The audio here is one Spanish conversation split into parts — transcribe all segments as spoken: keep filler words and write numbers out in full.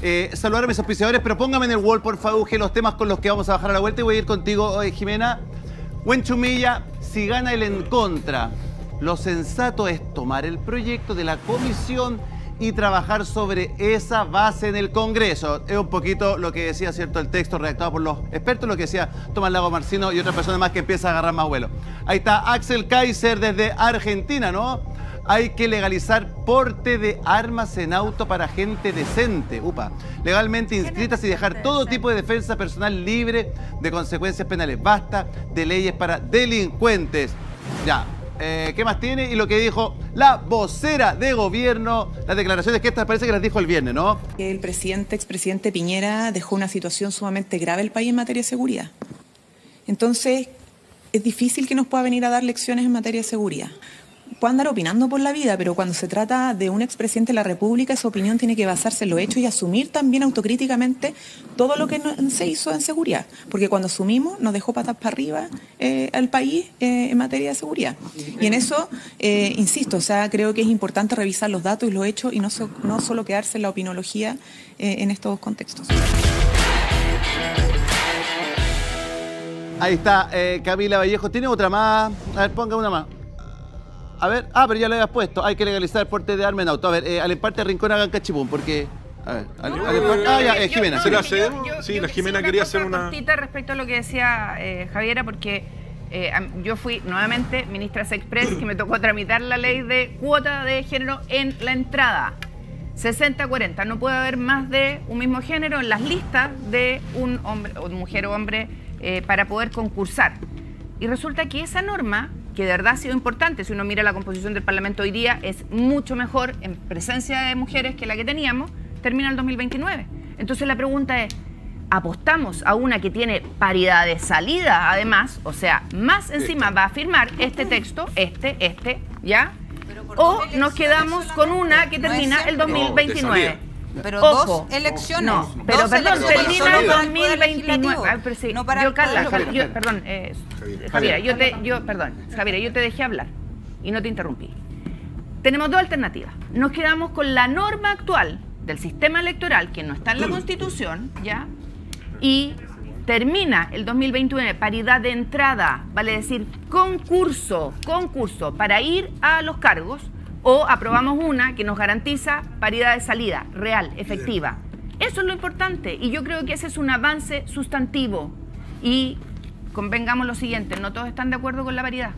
Eh, saludar a mis auspiciadores, pero póngame en el wall, por favor, los temas con los que vamos a bajar a la vuelta y voy a ir contigo hoy, Jimena. Buen Chumilla, si gana el en contra, lo sensato es tomar el proyecto de la comisión y trabajar sobre esa base en el Congreso. Es un poquito lo que decía, ¿cierto?, el texto redactado por los expertos, lo que decía Tomás Lago Marcino y otras personas más que empiezan a agarrar más vuelo. Ahí está Axel Kaiser desde Argentina, ¿no? Hay que legalizar porte de armas en auto para gente decente, upa, legalmente inscritas y dejar todo tipo de defensa personal libre de consecuencias penales. Basta de leyes para delincuentes. Ya. Eh, ¿Qué más tiene? Y lo que dijo la vocera de gobierno, las declaraciones que estas parece que las dijo el viernes, ¿no? El presidente, expresidente Piñera dejó una situación sumamente grave al país en materia de seguridad. Entonces, es difícil que nos pueda venir a dar lecciones en materia de seguridad. Puede andar opinando por la vida, pero cuando se trata de un expresidente de la República, esa opinión tiene que basarse en los hechos y asumir también autocríticamente todo lo que no, se hizo en seguridad. Porque cuando asumimos, nos dejó patas para arriba eh, al país eh, en materia de seguridad. Y en eso, eh, insisto, o sea, creo que es importante revisar los datos y los hechos y no, so, no solo quedarse en la opinología eh, en estos contextos. Ahí está, eh, Camila Vallejo. ¿Tiene otra más? A ver, ponga una más. A ver, ah, pero ya le habías puesto. Hay que legalizar el porte de arma en auto. A ver, eh, al emparte Rincón hagan cachipún, porque... A ver, al, no, al emparte... Ah, ya, eh, Jimena. ¿Se la hace? Sí, la Jimena quería hacer una... cortita respecto a lo que decía eh, Javiera, porque eh, yo fui nuevamente ministra Sexpress, que me tocó tramitar la ley de cuota de género en la entrada. sesenta cuarenta. No puede haber más de un mismo género en las listas de un hombre, o mujer o hombre, eh, para poder concursar. Y resulta que esa norma, que de verdad ha sido importante, si uno mira la composición del Parlamento hoy día, es mucho mejor en presencia de mujeres que la que teníamos, termina el dos mil veintinueve. Entonces la pregunta es, ¿apostamos a una que tiene paridad de salida además? O sea, más encima va a firmar este texto, este, este, ¿ya? O nos quedamos con una que termina el dos mil veintinueve. Pero Ojo, dos elecciones. No, pero dos perdón, termina el dos mil veintinueve. Ah, pero sí, no para yo, Carla, el Carla, yo, perdón, eh, Javiera, yo te, yo, perdón, Javiera, yo te dejé hablar y no te interrumpí. Tenemos dos alternativas. Nos quedamos con la norma actual del sistema electoral, que no está en la Constitución, ¿ya? Y termina el dos mil veintinueve, paridad de entrada, vale decir, concurso, concurso para ir a los cargos, o aprobamos una que nos garantiza paridad de salida, real, efectiva. Eso es lo importante y yo creo que ese es un avance sustantivo. Y convengamos lo siguiente, no todos están de acuerdo con la paridad.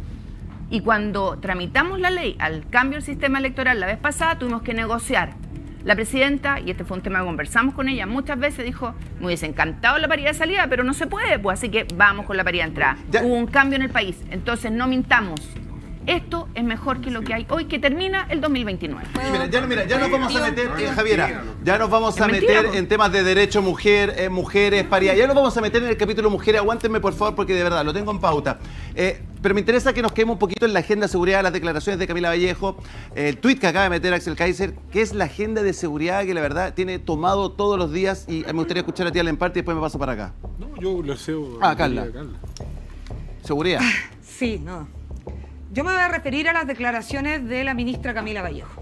Y cuando tramitamos la ley al cambio del sistema electoral la vez pasada, tuvimos que negociar. La presidenta, y este fue un tema que conversamos con ella muchas veces, dijo, me hubiese encantado la paridad de salida, pero no se puede, pues así que vamos con la paridad de entrada. Ya. Hubo un cambio en el país, entonces no mintamos. Esto es mejor que lo que hay hoy, que termina el dos mil veintinueve. Mira, ya, mira, ya nos vamos a meter, eh, Javiera, ya nos vamos a meter en temas de derecho mujer, eh, mujeres, paridad. Ya nos vamos a meter en el capítulo mujeres. Aguántenme, por favor, porque de verdad lo tengo en pauta. Eh, pero me interesa que nos quedemos un poquito en la agenda de seguridad, las declaraciones de Camila Vallejo, eh, el tuit que acaba de meter Axel Kaiser, que es la agenda de seguridad que la verdad tiene tomado todos los días. Y me gustaría escuchar a ti al emparte y después me paso para acá. No, yo lo sé. Ah, Carla. Carla. Seguridad. Sí, no. Yo me voy a referir a las declaraciones de la ministra Camila Vallejo.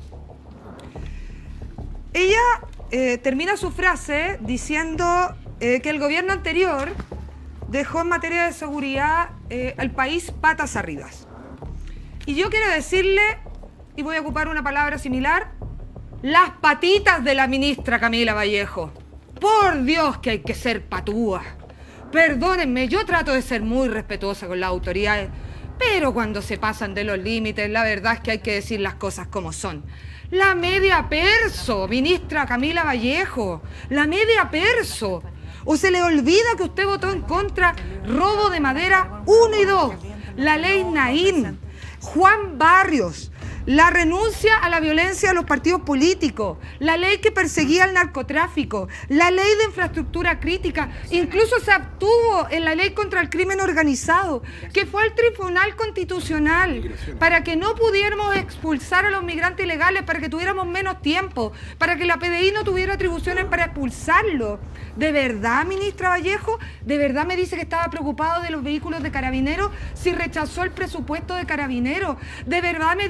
Ella eh, termina su frase diciendo eh, que el gobierno anterior dejó en materia de seguridad eh, al país patas arriba. Y yo quiero decirle, y voy a ocupar una palabra similar, las patitas de la ministra Camila Vallejo. Por Dios que hay que ser patúa. Perdónenme, yo trato de ser muy respetuosa con las autoridades, pero cuando se pasan de los límites, la verdad es que hay que decir las cosas como son. La media perso, ministra Camila Vallejo, la media perso. ¿O se le olvida que usted votó en contra robo de madera uno y dos? La ley Naín, Juan Barrios, la renuncia a la violencia de los partidos políticos, la ley que perseguía el narcotráfico, la ley de infraestructura crítica, incluso se abstuvo en la ley contra el crimen organizado, que fue al Tribunal Constitucional para que no pudiéramos expulsar a los migrantes ilegales, para que tuviéramos menos tiempo, para que la P D I no tuviera atribuciones para expulsarlos. ¿De verdad, ministra Vallejo? ¿De verdad me dice que estaba preocupado de los vehículos de Carabineros si rechazó el presupuesto de Carabineros? ¿De verdad me dice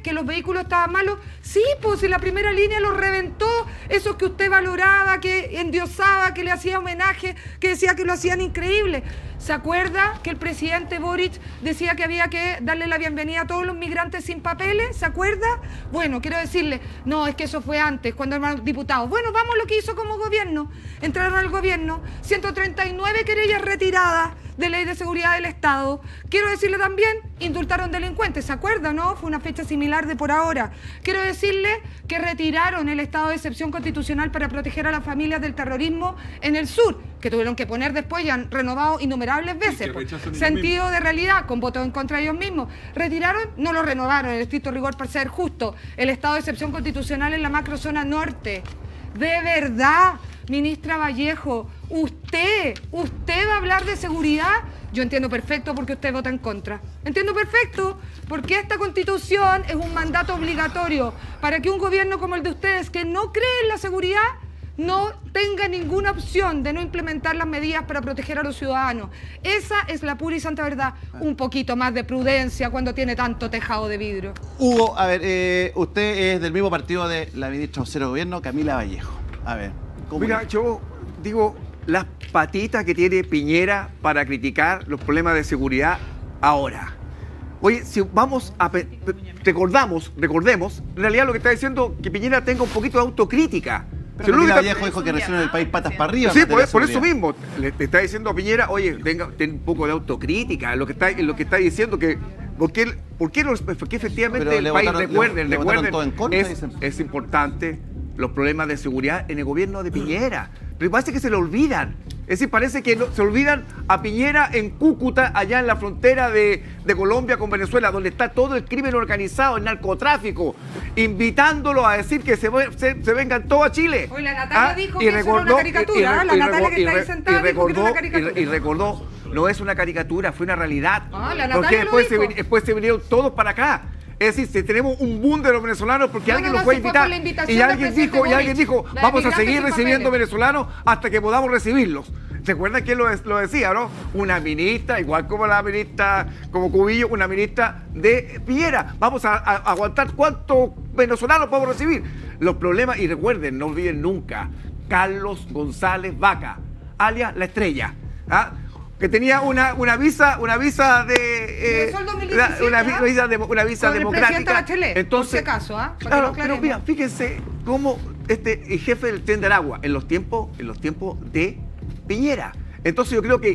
que los vehículos estaban malos. Sí, pues si la primera línea los reventó, esos que usted valoraba, que endiosaba, que le hacía homenaje, que decía que lo hacían increíble. ¿Se acuerda que el presidente Boric decía que había que darle la bienvenida a todos los migrantes sin papeles? ¿Se acuerda? Bueno, quiero decirle, no, es que eso fue antes, cuando eran diputados. Bueno, vamos a lo que hizo como gobierno. Entraron al gobierno, ciento treinta y nueve querellas retiradas de Ley de Seguridad del Estado. Quiero decirle también, indultaron delincuentes, ¿se acuerda, no? Fue una fecha similar de por ahora. Quiero decirle que retiraron el estado de excepción constitucional para proteger a las familias del terrorismo en el sur, que tuvieron que poner después y han renovado innumerables veces. Pues, sentido de realidad, con votos en contra de ellos mismos. Retiraron, no lo renovaron, en el estricto rigor para ser justo, el estado de excepción constitucional en la macrozona norte. De verdad, ministra Vallejo, usted, usted va a hablar de seguridad. Yo entiendo perfecto por qué usted vota en contra. Entiendo perfecto porque esta Constitución es un mandato obligatorio para que un gobierno como el de ustedes, que no cree en la seguridad, no tenga ninguna opción de no implementar las medidas para proteger a los ciudadanos. Esa es la pura y santa verdad. Un poquito más de prudencia cuando tiene tanto tejado de vidrio. Hugo, a ver, eh, usted es del mismo partido de la ministra vocera de gobierno, Camila Vallejo. A ver, ¿cómo? Mira, yo digo, las patitas que tiene Piñera para criticar los problemas de seguridad ahora. Oye, si vamos a... Recordamos, recordemos, en realidad lo que está diciendo que Piñera tenga un poquito de autocrítica. Pero Camila Vallejo dijo que recién en el país patas para arriba. Sí, por, por eso mismo. Le, le está diciendo a Piñera, oye, tenga, ten un poco de autocrítica en lo que está, en lo que está diciendo, que porque, porque, los, porque efectivamente pero el país, votaron, recuerden, le, recuerden, le en contra, es, es importante los problemas de seguridad en el gobierno de Piñera. Pero parece que se le olvidan. Es decir, parece que no, se olvidan a Piñera en Cúcuta, allá en la frontera de, de Colombia con Venezuela, donde está todo el crimen organizado, el narcotráfico, invitándolo a decir que se, se, se vengan todos a Chile. Hoy la Natalia ¿Ah? dijo y que recordó, eso era una caricatura, y, y, la y, Natalia y, que está ahí y, sentada y dijo que era recordó, una caricatura. y, y recordó, no es una caricatura, fue una realidad. Ah, la porque Natalia después lo se, dijo. después se vinieron todos para acá. Es decir, si tenemos un boom de los venezolanos porque No, alguien no, los no, fue a si fue invitar por la invitación y del alguien presidente dijo, y alguien Boric, dijo, la de vamos a migrantes seguir sin recibiendo papeles. venezolanos hasta que podamos recibirlos. ¿Se acuerdan quién lo, lo decía, no? Una ministra, igual como la ministra, como Cubillo, una ministra de Piñera. Vamos a, a, a aguantar cuántos venezolanos podemos recibir. Los problemas, y recuerden, no olviden nunca, Carlos González Vaca, alias La Estrella, ¿ah? Que tenía una, una visa, una visa de, eh, una, una visa, de, una visa con democrática. El Bachelet, entonces, por si acaso, ¿ah? Claro, pero mira, fíjense cómo este el jefe del Tren de Aragua en los tiempos, en los tiempos de Piñera. Entonces yo creo que,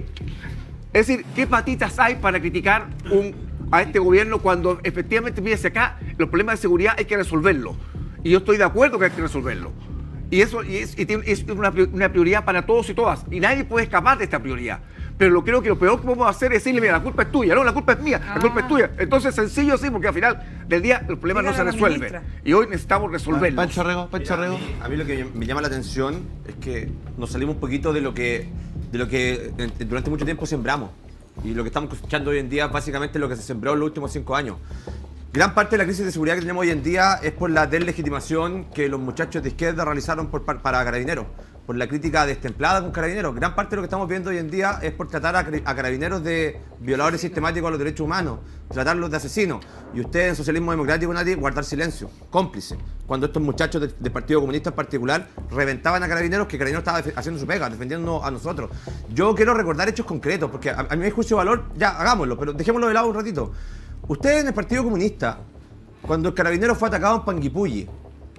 es decir, ¿qué patitas hay para criticar un, a este gobierno cuando efectivamente, fíjense acá, los problemas de seguridad hay que resolverlos? Y yo estoy de acuerdo que hay que resolverlos. Y eso y es, y es una, una prioridad para todos y todas. Y nadie puede escapar de esta prioridad. Pero lo creo que lo peor que podemos hacer es decirle, mira, la culpa es tuya, no, la culpa es mía, ah. la culpa es tuya. Entonces, sencillo sí, porque al final del día los problemas Dígale no se resuelven. Y hoy necesitamos resolverlos. Pancho Rego, Pancho Rego. A, a mí lo que me llama la atención es que nos salimos un poquito de lo que, de lo que durante mucho tiempo sembramos. Y lo que estamos cosechando hoy en día básicamente es lo que se sembró en los últimos cinco años. Gran parte de la crisis de seguridad que tenemos hoy en día es por la deslegitimación que los muchachos de izquierda realizaron por, para Carabineros, por la crítica destemplada con Carabineros. Gran parte de lo que estamos viendo hoy en día es por tratar a, a Carabineros de violadores sistemáticos a los derechos humanos, tratarlos de asesinos. Y ustedes en Socialismo Democrático, nadie, guardar silencio, cómplice. Cuando estos muchachos del, del Partido Comunista en particular reventaban a Carabineros, que Carabineros estaba haciendo su pega, defendiendo a nosotros. Yo quiero recordar hechos concretos, porque a, a mi juicio de valor, ya hagámoslo, pero dejémoslo de lado un ratito. Ustedes en el Partido Comunista, cuando el Carabinero fue atacado en Panguipulli,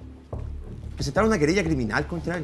presentaron una querella criminal contra él.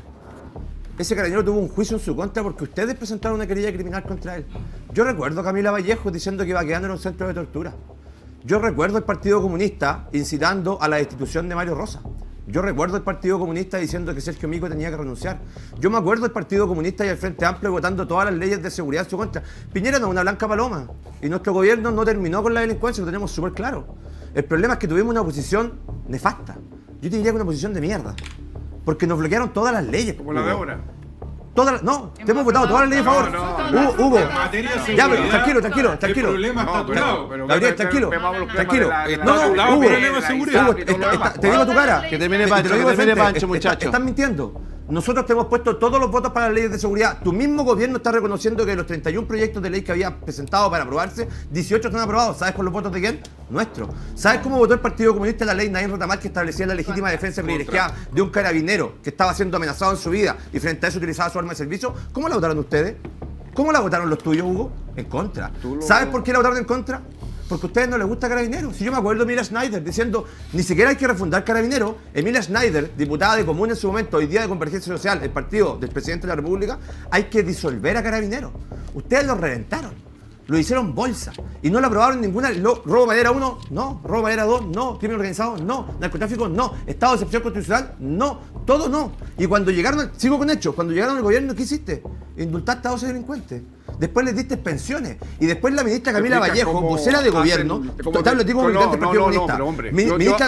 Ese carabinero tuvo un juicio en su contra porque ustedes presentaron una querella criminal contra él. Yo recuerdo a Camila Vallejo diciendo que iba quedando en un centro de tortura. Yo recuerdo al Partido Comunista incitando a la destitución de Mario Rosa. Yo recuerdo al Partido Comunista diciendo que Sergio Mico tenía que renunciar. Yo me acuerdo del Partido Comunista y el Frente Amplio votando todas las leyes de seguridad en su contra. Piñera no es una blanca paloma. Y nuestro gobierno no terminó con la delincuencia, lo tenemos súper claro. El problema es que tuvimos una oposición nefasta. Yo te diría que una oposición de mierda. Porque nos bloquearon todas las leyes. Como la de ahora. Todas, no, te hemos votado todas las leyes a favor. No, no, Hugo, Hugo. Ya, pero tranquilo, tranquilo, tranquilo. El problema está a tu lado. pero- Gabriel, tranquilo, tranquilo. Está No, a tu lado, Hugo, el problema de seguridad. Hugo, está- está- te digo a tu cara. Que termine Te- Pancho, te lo digo que de termine frente. Pancho, Est- muchacho. Están mintiendo. Nosotros te hemos puesto todos los votos para las leyes de seguridad. Tu mismo gobierno está reconociendo que de los treinta y un proyectos de ley que había presentado para aprobarse, dieciocho están aprobados. ¿Sabes con los votos de quién? Nuestro. ¿Sabes cómo votó el Partido Comunista la ley Naín Rotamar que establecía la legítima defensa privilegiada de un carabinero que estaba siendo amenazado en su vida y frente a eso utilizaba su arma de servicio? ¿Cómo la votaron ustedes? ¿Cómo la votaron los tuyos, Hugo? En contra. ¿Sabes por qué la votaron en contra? Porque a ustedes no les gusta Carabineros. Si yo me acuerdo de Emilia Schneider diciendo, ni siquiera hay que refundar Carabineros. Emilia Schneider, diputada de Común en su momento, hoy día de Convergencia Social, el partido del presidente de la República, hay que disolver a Carabineros. Ustedes lo reventaron, lo hicieron bolsa y no lo aprobaron ninguna. Lo, robo madera uno, no. Robo madera dos, no. Crimen organizado, no. Narcotráfico, no. Estado de excepción constitucional, no. Todo no. Y cuando llegaron, sigo con hechos, cuando llegaron al gobierno, ¿qué hiciste? Indultaste a doce delincuentes. Después les diste pensiones. Y después la ministra Camila Vallejo, vocera de gobierno, total, lo digo como militante del Partido Comunista. Ministra,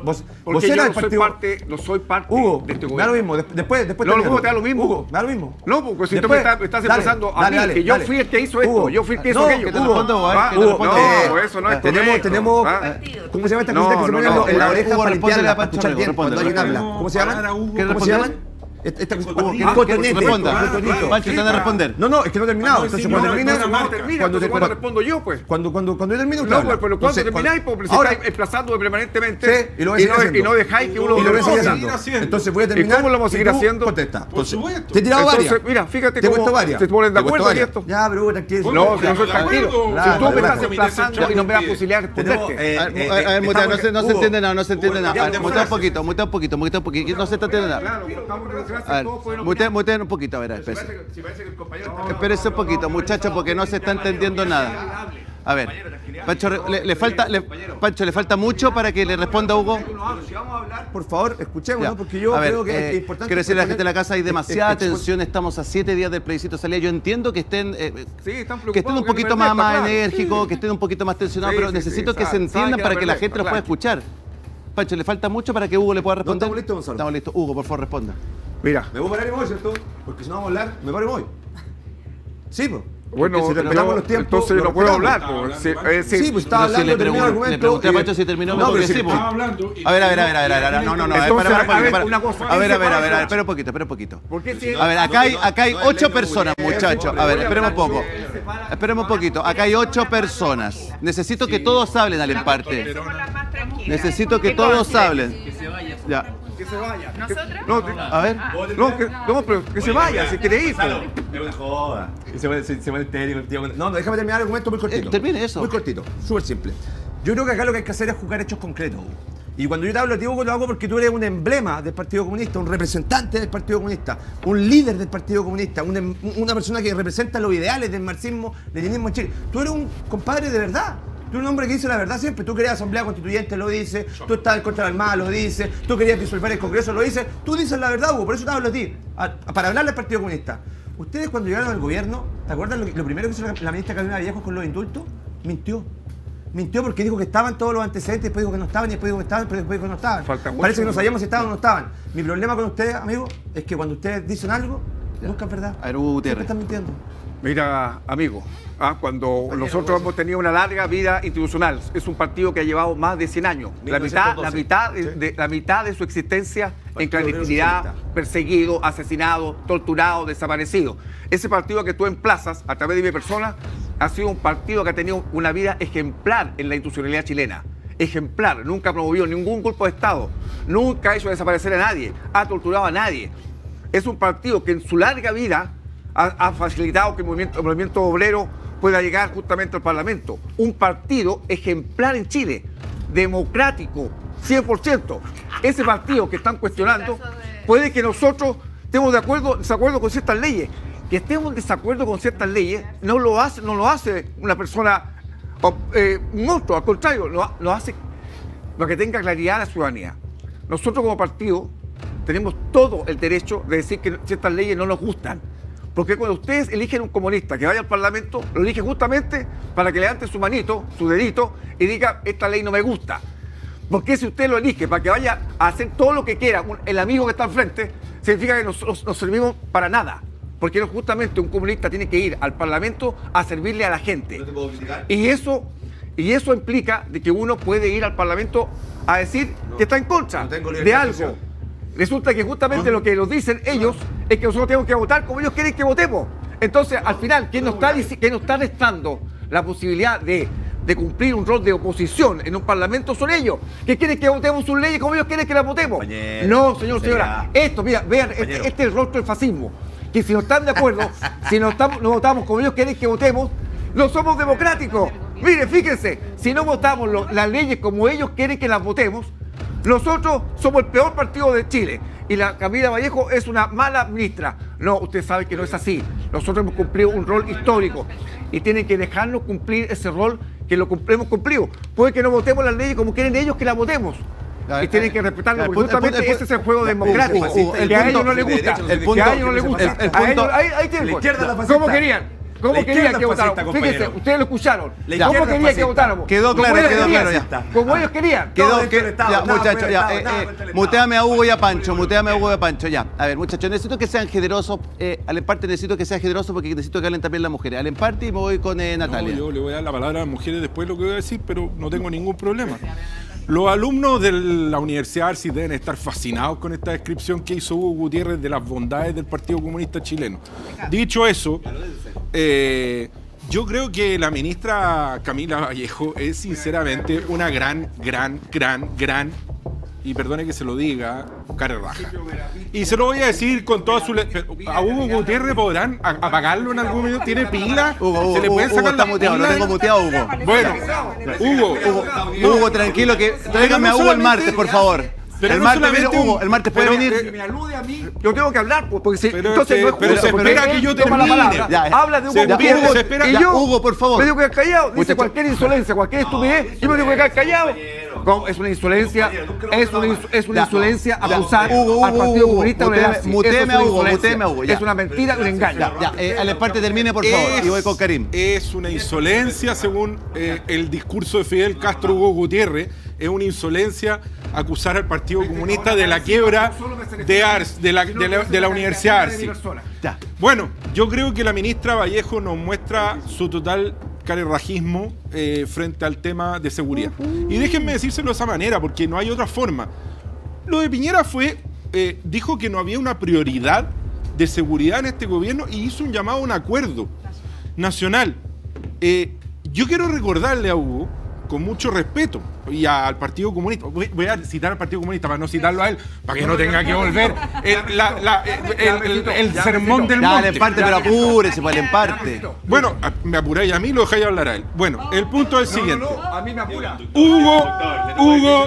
vocera del Partido Comunista. No soy parte Hugo, de este me da lo gobierno. mismo. Después, después No, Hugo, te da lo mismo. Hugo, me da lo mismo. No, porque si Después, tú me estás, me estás dale, expresando a dale, mí, dale, que yo dale. fui el que hizo esto, Hugo, yo fui el que hizo no, aquello. que te responda, Hugo, Ah, que te Hugo, responda. no, eso no es Tenemos, correcto. tenemos, Ah. ¿cómo se llama esta No, cosita que se no, pone no, en la Hugo, oreja para respóndele limpiarla, a para Pancho escuchar Rego, bien cuando hay un respóndele. habla? ¿Cómo se llaman? ¿Qué ¿Cómo se llaman? Esta- esta- Hugo, ¿qué cotonete? Responda. Cotonito. Pancho, te van a responder. No, no, es que no he terminado. Entonces cuando termine, Cuando termina, cuando te cuando respondo yo, pues. Cuando, cuando, cuando yo termine, usted No, habla. pues, pero cuando Entonces, termináis, cuando- pues, si ahora, estáis desplazándome permanentemente sí, y lo voy a seguir no, haciendo. y no dejáis que uno y lo voy a seguir responda. haciendo. Entonces voy a terminar. ¿Y cómo lo vamos a seguir y tú haciendo? Contesta. Por Entonces, supuesto. te he tirado varias. Entonces, mira, fíjate Te he cómo puesto varias. se ponen de Te he puesto acuerdo en varias. esto. Ya, pero Hugo, tranquilo. No, que no soy de tranquilo. acuerdo. Si Claro, tú me claro. estás desplazando y no me das posibilidad de responderte. Eh, A ver, eh, a ver, eh, mutea, no se, no se Hugo, entiende nada, no se entiende Hugo, nada. ya, A ver, ya, mutea un ya. poquito, mutea un poquito, mutea un poquito, no se está entendiendo nada. Claro, estamos en desgracia, A ver, todos pueden mutea, opinar. mutea un poquito, a ver, espérese. Si parece que el compañero está- Espérese un poquito, muchachos, porque no se está entendiendo nada. A ver, Pancho, le, le falta, le- Pancho, le falta mucho para que le responda Hugo. Si vamos a hablar, por favor, escuchemos, Ya. ¿no? Porque yo A ver, creo que eh, es importante. quiero decirle a la gente de la casa, hay exponer- demasiada ex- ex- tensión, estamos a siete días del plebiscito de salida. Yo entiendo que estén, eh, Sí, están que estén un preocupados, poquito que más, no más claro. enérgicos, que estén un poquito más tensionados, Sí, pero sí, necesito sí, que se sabe, entiendan sabe que para la que la verdad, gente los pueda claro. escuchar. Pancho, le falta mucho para que Hugo le pueda responder. estamos listos, Gonzalo? Estamos listos. Hugo, por favor, responda. Mira, Me voy a parar y me voy, ¿cierto? Porque si no vamos a hablar, me paro y me voy. Sí, pues. bueno, Porque si respetamos yo- los tiempos, entonces lo no puedo respetamos. hablar. pues, sí, Estaba es decir, Sí, pues estaba Pero si hablando, le terminó el pregun- argumento. le pregunté a y- Pancho si terminó, No, porque pero sí, si- pues. Estaba hablando y- A ver, a ver, a ver, a ver, a ver, no, no, no, a ver, Entonces, para, para, a para, ver, para. una cosa, A ver, a ver, a ver, a ver, ¿qué espera un poquito, espera un poquito. ¿por qué si- A ver, acá hay, acá hay no es ocho ley, personas, no es muchachos. A ver, esperemos un poco. Esperemos un poquito. Acá hay ocho personas. Necesito que todos hablen al emparte. Necesito que todos hablen. Ya. que se vaya? ¿Nosotras? No, te- A ver. no, que, no, pero que se vaya, si quiere ir. pues. Es una joda. Y se vuelve, se, se vuelve técnico, el tío. No, no, déjame terminar el argumento muy cortito. Eh, termine eso. Muy cortito, súper simple. Yo creo que acá lo que hay que hacer es jugar hechos concretos, Hugo. Y cuando yo te hablo de ti, Hugo, lo hago porque tú eres un emblema del Partido Comunista, un representante del Partido Comunista, un líder del Partido Comunista, un em- una persona que representa los ideales del marxismo, leninismo en Chile. Tú eres un compadre de verdad. Tú eres un hombre que dice la verdad siempre. Tú querías asamblea constituyente, lo dices. Tú estás en contra del mal, lo dices. Tú querías disolver el Congreso, lo dices. Tú dices la verdad, Hugo. Por eso te hablo a ti. A- a- para hablarle al Partido Comunista. Ustedes cuando llegaron al gobierno, ¿te acuerdas lo, que- lo primero que hizo la, la ministra Carolina Vallejo con los indultos? Mintió. Mintió porque dijo que estaban todos los antecedentes, después dijo que no estaban, y después dijo que estaban, pero después dijo que no estaban. Falta mucho. Parece que no sabíamos si estaban o no estaban. Mi problema con ustedes, amigos, es que cuando ustedes dicen algo, nunca es verdad. A ver, Hugo Gutiérrez. Siempre están mintiendo. Mira, amigo, ah, cuando nosotros hemos tenido una larga vida institucional, es un partido que ha llevado más de cien años, la mitad, la mitad, de, de- la mitad de su existencia en Partido clandestinidad, Obrero Socialista. perseguido, asesinado, torturado, desaparecido. Ese partido que tú emplazas a través de mi persona ha sido un partido que ha tenido una vida ejemplar en la institucionalidad chilena. Ejemplar, nunca ha promovido ningún golpe de Estado, nunca ha hecho desaparecer a nadie, ha torturado a nadie. Es un partido que en su larga vida ha, ha facilitado que el movimiento, el movimiento obrero pueda llegar justamente al Parlamento. Un partido ejemplar en Chile, democrático, cien por ciento. Ese partido que están cuestionando, puede que nosotros estemos de acuerdo, desacuerdo con ciertas leyes. Que estemos en desacuerdo con ciertas leyes no lo hace, no lo hace una persona, o, eh, un monstruo, al contrario, lo, lo hace para que tenga claridad la ciudadanía. Nosotros como partido tenemos todo el derecho de decir que ciertas leyes no nos gustan. Porque cuando ustedes eligen un comunista que vaya al Parlamento, lo eligen justamente para que levante su manito, su dedito, y diga, esta ley no me gusta. Porque si usted lo elige para que vaya a hacer todo lo que quiera un- el amigo que está al frente, significa que nosotros no servimos para nada. Porque no, justamente un comunista tiene que ir al Parlamento a servirle a la gente. ¿No te puedo criticar? Y eso, y eso implica de que uno puede ir al Parlamento a decir No, que está en contra no tengo de libertad de algo. expresión. resulta que justamente lo que nos dicen ellos es que nosotros tenemos que votar como ellos quieren que votemos. Entonces, al final, ¿quién nos está, quién nos está restando la posibilidad de, de cumplir un rol de oposición en un parlamento son ellos, que quieren que votemos sus leyes como ellos quieren que las votemos? Compañero, no, señor, sería... señora. Esto, mira, vean, este, este es el rostro del fascismo. Que si no están de acuerdo, si no, estamos, no votamos como ellos quieren que votemos, no somos democráticos. Mire, fíjense, si no votamos lo, las leyes como ellos quieren que las votemos, nosotros somos el peor partido de Chile. Y la Camila Vallejo es una mala ministra. No, usted sabe que no es así. Nosotros hemos cumplido un rol histórico y tienen que dejarnos cumplir ese rol que lo hemos cumplido. Puede que no votemos las leyes como quieren ellos que las votemos. Y tienen que respetarlo, porque justamente ese es el juego democrático. Que a ellos no les gusta. Que a ellos no les gusta. Ahí tienen. ¿Cómo querían? ¿Cómo querían que votáramos? Fíjense, ustedes lo escucharon. ¿Cómo querían que votáramos? Quedó claro, quedó claro ya. Como ellos querían. Quedó, que, ya, muchachos, ya. Eh, eh, muteame a Hugo y a Pancho, muteame a Hugo y a Pancho, ya. A ver, muchachos, necesito que sean generosos. Eh, al emparte necesito que sean generosos porque necesito que hablen también las mujeres. Al emparte y me voy con eh, Natalia. No, yo le voy a dar la palabra a las mujeres después de lo que voy a decir, pero no tengo ningún problema. Los alumnos de la Universidad Arcis deben estar fascinados con esta descripción que hizo Hugo Gutiérrez de las bondades del Partido Comunista Chileno. Dicho eso, eh, yo creo que la ministra Camila Vallejo es sinceramente una gran, gran, gran, gran, y perdone que se lo diga, cara raja. Y se lo voy a decir con toda su... ¿A Hugo Gutiérrez podrán apagarlo en algún momento? ¿Tiene pila? Hugo, ¿Se le pueden sacar Hugo, la muteado, pila? Lo tengo muteado, Hugo. Bueno, Hugo, Hugo, Hugo, tranquilo, que tráigame a Hugo el martes, por favor. Pero el no martes viene solamente Hugo, un- el martes puede pero, venir. eh, Me alude a mí, yo tengo que hablar, pues, porque si, Pero entonces se- no es pero justo, se porque espera él que yo toma la termine. palabra, Ya, ya. habla de Hugo Se espera- Gutiérrez, se espera- y Ya, yo Hugo, por favor. me digo que quedar callado, dice Muchacho. cualquier insolencia, cualquier estupidez, yo me digo que quedar callado. ¿Cómo? Es una insolencia, es una, ins- es una Ya. insolencia Ya. acusar Hugo, al Hugo, Partido Hugo, Comunista de muteame- Brasil. muteame Eso es una a Hugo, insolencia. muteame a Hugo, ya. Es una mentira y un engaño. Ya, ya, eh, al emparte termine, por favor, Es- y voy con Karim. Es una insolencia, según eh, el discurso de Fidel Castro Hugo Gutiérrez, es una insolencia acusar al Partido Comunista de la quiebra de, Ars, de, la, de, la, de la Universidad Arcis. Ya. Bueno, yo creo que la ministra Vallejo nos muestra su total carerrajismo eh, frente al tema de seguridad. Y déjenme decírselo de esa manera, porque no hay otra forma. Lo de Piñera fue, eh, dijo que no había una prioridad de seguridad en este gobierno y hizo un llamado a un acuerdo nacional. Eh, yo quiero recordarle a Hugo, con mucho respeto, y al Partido Comunista, voy, voy a citar al Partido Comunista para no citarlo a él, para que no tenga que volver el, la- la- el- el- el sermón del Ya, al monte. emparte, pero apúrese, para el emparte. Bueno, a- me apuráis a mí, lo dejáis hablar a él. Bueno, el punto es el siguiente. A mí me apura. Hugo, Hugo,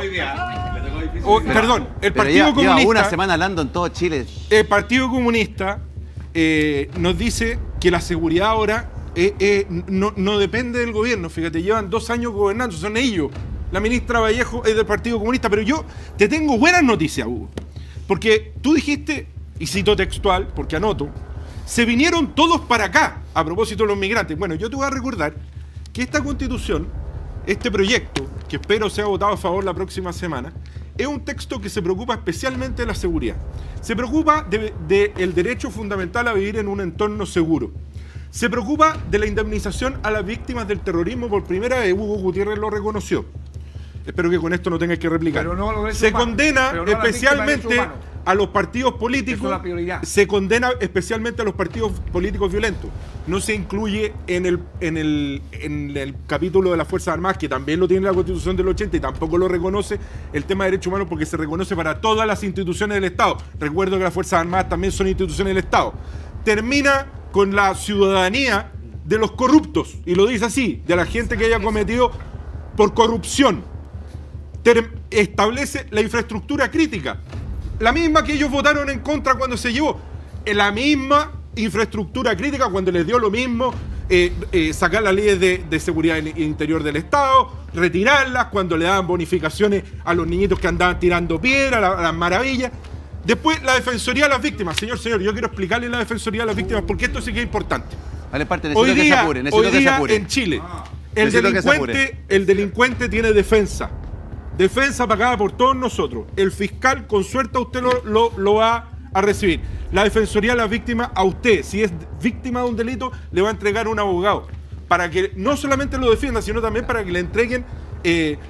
oh, perdón, el Pero Partido lleva, lleva Comunista, una semana hablando en todo Chile. el Partido Comunista eh, nos dice que la seguridad ahora eh, eh, no, no depende del gobierno. Fíjate, llevan dos años gobernando, son ellos. La ministra Vallejo es del Partido Comunista, pero yo te tengo buenas noticias, Hugo. Porque tú dijiste, y cito textual, porque anoto, se vinieron todos para acá, a propósito de los migrantes. Bueno, yo te voy a recordar que esta constitución, este proyecto, que espero sea votado a favor la próxima semana, es un texto que se preocupa especialmente de la seguridad. Se preocupa del de, de el derecho fundamental a vivir en un entorno seguro. Se preocupa de la indemnización a las víctimas del terrorismo. Por primera vez Hugo Gutiérrez lo reconoció. Espero que con esto no tengas que replicar. Pero no a los derechos Se humanos. condena Pero no a las víctimas de especialmente derechos humanos. a los partidos Eso políticos. es la prioridad. Se condena especialmente a los partidos políticos violentos. No se incluye en el, en el, en el capítulo de las Fuerzas Armadas, que también lo tiene la Constitución del ochenta y tampoco lo reconoce el tema de derechos humanos, porque se reconoce para todas las instituciones del Estado. Recuerdo que las Fuerzas Armadas también son instituciones del Estado. Termina con la ciudadanía de los corruptos, y lo dice así, de la gente que haya cometido por corrupción. Ter- establece la infraestructura crítica, la misma que ellos votaron en contra cuando se llevó, en la misma infraestructura crítica cuando les dio lo mismo eh, eh, sacar las leyes de, de seguridad in- interior del Estado, retirarlas, cuando le daban bonificaciones a los niñitos que andaban tirando piedra, la- las maravillas. Después, la defensoría de las víctimas. Señor, señor, yo quiero explicarle la defensoría de las víctimas porque esto sí que es importante. Al emparte, necesito Hoy que se día, apure, necesito hoy que se día apure. en Chile, el Necesito que se delincuente, el delincuente tiene defensa. Defensa pagada por todos nosotros. El fiscal, con suerte, a usted lo, lo, lo va a recibir. La defensoría de las víctimas, a usted, si es víctima de un delito, le va a entregar un abogado. Para que no solamente lo defienda, sino también para que le entreguen eh,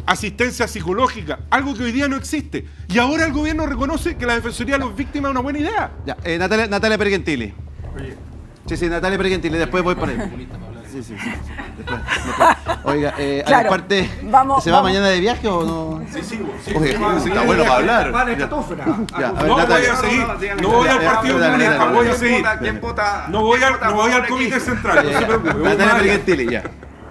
asistencia psicológica, algo que hoy día no existe. Y ahora el gobierno reconoce que la Defensoría de las Víctimas es una buena idea. Ya, eh, Natalia, Natalia Pergentili. Oye. Sí, sí, Natalia Pergentili, después voy por ahí. Sí, sí, sí, sí. Después, después. Oiga, eh, Claro. aparte, Vamos, ¿se va vamos. mañana de viaje o no? Sí, sí, sí. Oye, sí, está sí, bueno sí, para hablar. Vale, Ya. Catúfera. Ya, a ver, No voy Natalia. a seguir, No, no, no voy ya, al ya, Partido dale, dale, Comunista, dale, voy a dale. seguir. ¿Quién vota? No voy ¿Quién al, vota no voy a al favor Comité aquí? Central, no se preocupe. voy Natalia más allá. Pergentili, ya.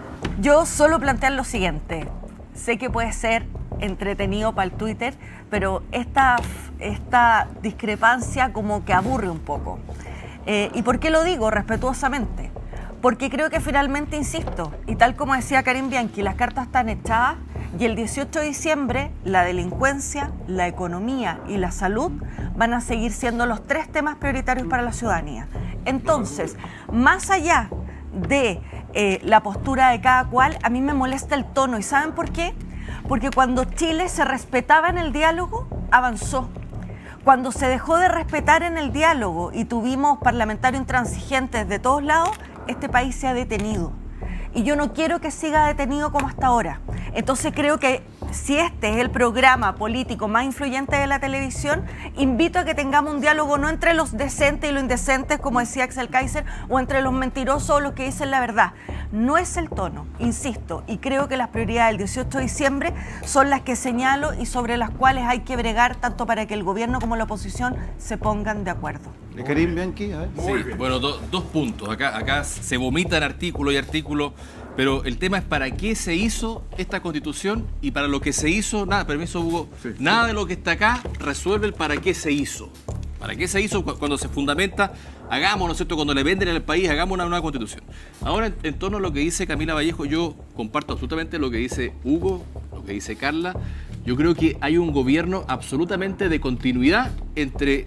Yo solo plantear lo siguiente. Sé que puede ser entretenido para el Twitter, pero esta, esta discrepancia como que aburre un poco. Eh, ¿Y por qué lo digo respetuosamente? Porque creo que finalmente, insisto, y tal como decía Karim Bianchi, las cartas están echadas y el dieciocho de diciembre la delincuencia, la economía y la salud van a seguir siendo los tres temas prioritarios para la ciudadanía. Entonces, más allá de eh, la postura de cada cual, a mí me molesta el tono. ¿Y saben por qué? Porque cuando Chile se respetaba en el diálogo, avanzó. Cuando se dejó de respetar en el diálogo y tuvimos parlamentarios intransigentes de todos lados, este país se ha detenido. Y yo no quiero que siga detenido como hasta ahora. Entonces creo que si este es el programa político más influyente de la televisión, invito a que tengamos un diálogo no entre los decentes y los indecentes, como decía Axel Kaiser, o entre los mentirosos o los que dicen la verdad. No es el tono, insisto, y creo que las prioridades del dieciocho de diciembre son las que señalo y sobre las cuales hay que bregar tanto para que el gobierno como la oposición se pongan de acuerdo. Karim Bianchi, a ver. Muy Sí, bien. bueno, do- dos puntos. Acá, acá se vomitan artículo y artículo, pero el tema es para qué se hizo esta constitución y para lo que se hizo, nada, permiso Hugo, Sí. nada de lo que está acá resuelve el para qué se hizo. ¿Para qué se hizo? Cu- Cuando se fundamenta, hagamos, ¿no es cierto? Cuando le venden al país, hagamos una nueva constitución. Ahora, en, en torno a lo que dice Camila Vallejo, yo comparto absolutamente lo que dice Hugo, lo que dice Carla. Yo creo que hay un gobierno absolutamente de continuidad entre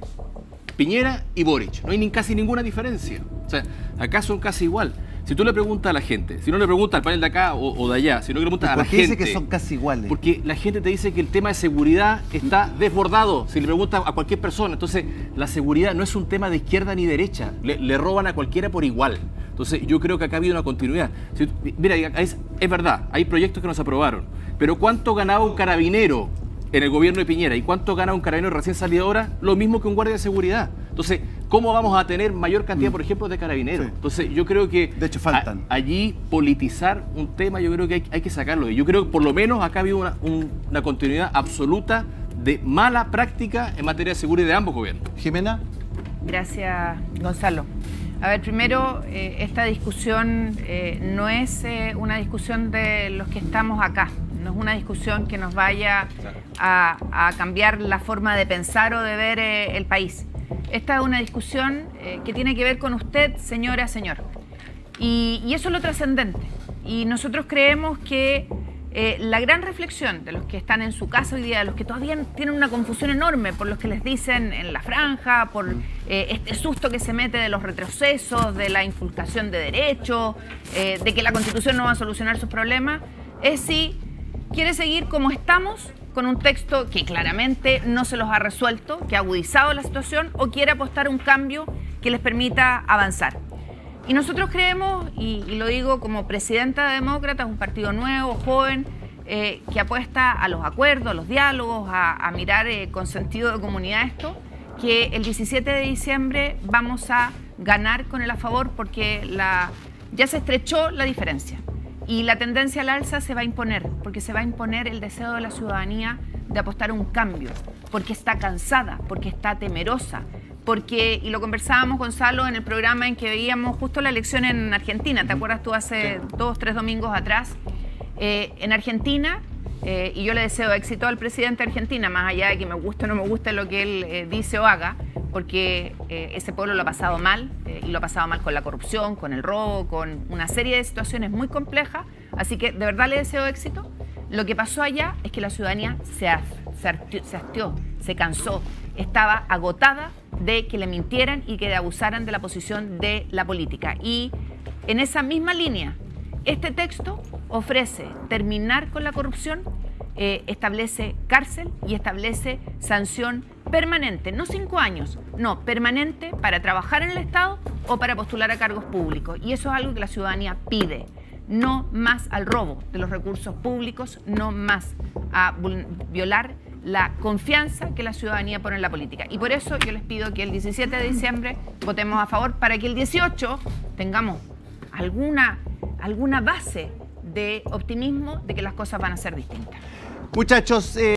Piñera y Boric. No hay ni casi ninguna diferencia. O sea, acá son casi igual. Si tú le preguntas a la gente, si no le preguntas al panel de acá o, o de allá, si no le preguntas a la ¿Por qué gente... dice que son casi iguales? Porque la gente te dice que el tema de seguridad está desbordado, si le preguntas a cualquier persona. Entonces, la seguridad no es un tema de izquierda ni derecha, le, le roban a cualquiera por igual. Entonces, yo creo que acá ha habido una continuidad. Si- mira, es, es verdad, hay proyectos que nos aprobaron, pero ¿cuánto ganaba un carabinero en el gobierno de Piñera? ¿Y cuánto gana un carabinero recién salido ahora? Lo mismo que un guardia de seguridad. Entonces, ¿cómo vamos a tener mayor cantidad, por ejemplo, de carabineros? Sí. Entonces, yo creo que... De hecho, faltan. a- allí politizar un tema, yo creo que hay, hay que sacarlo. Y yo creo que por lo menos acá ha habido una, un- una continuidad absoluta de mala práctica en materia de seguridad de ambos gobiernos. Jimena. Gracias, Gonzalo. A ver, primero, eh, esta discusión eh, no es eh, una discusión de los que estamos acá, no es una discusión que nos vaya a, a cambiar la forma de pensar o de ver eh, el país. Esta es una discusión eh, que tiene que ver con usted, señora, señor. Y, y eso es lo trascendente. Y nosotros creemos que eh, la gran reflexión de los que están en su casa hoy día, de los que todavía tienen una confusión enorme por los que les dicen en la franja, por eh, este susto que se mete de los retrocesos, de la inculcación de derechos, eh, de que la Constitución no va a solucionar sus problemas, es si quiere seguir como estamos, con un texto que claramente no se los ha resuelto, que ha agudizado la situación, o quiere apostar a un cambio que les permita avanzar. Y nosotros creemos, y, y lo digo como presidenta de Demócratas, un partido nuevo, joven, eh, que apuesta a los acuerdos, a los diálogos, a, a mirar eh, con sentido de comunidad esto, que el diecisiete de diciembre vamos a ganar con el a favor porque la, ya se estrechó la diferencia. Y la tendencia al alza se va a imponer, porque se va a imponer el deseo de la ciudadanía de apostar a un cambio, porque está cansada, porque está temerosa, porque, y lo conversábamos, Gonzalo, en el programa en que veíamos justo la elección en Argentina, ¿te acuerdas tú hace dos, tres domingos atrás? Eh, en Argentina, eh, y yo le deseo éxito al presidente de Argentina, más allá de que me guste o no me guste lo que él eh, dice o haga, porque eh, ese pueblo lo ha pasado mal, eh, y lo ha pasado mal con la corrupción, con el robo, con una serie de situaciones muy complejas, así que de verdad le deseo éxito. Lo que pasó allá es que la ciudadanía se, se, hartió, se hastió, se cansó, estaba agotada de que le mintieran y que abusaran de la posición de la política. Y en esa misma línea, este texto ofrece terminar con la corrupción, eh, establece cárcel y establece sanción permanente, no cinco años, no, permanente para trabajar en el Estado o para postular a cargos públicos. Y eso es algo que la ciudadanía pide. no más al robo de los recursos públicos, no más a violar la confianza que la ciudadanía pone en la política. Y por eso yo les pido que el diecisiete de diciembre votemos a favor para que el dieciocho tengamos alguna, alguna base de optimismo de que las cosas van a ser distintas. Muchachos, eh